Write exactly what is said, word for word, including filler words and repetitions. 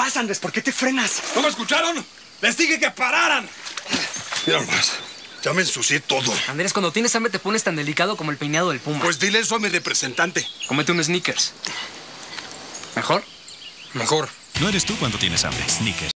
pasa, Andrés? ¿Por qué te frenas? ¿No me escucharon? Les dije que pararan. Mira más. Ya me ensucié todo. Andrés, cuando tienes hambre te pones tan delicado como el peinado del puma. Pues dile eso a mi representante. Cómete un Snickers. ¿Mejor? Mejor. No eres tú cuando tienes hambre. Snickers.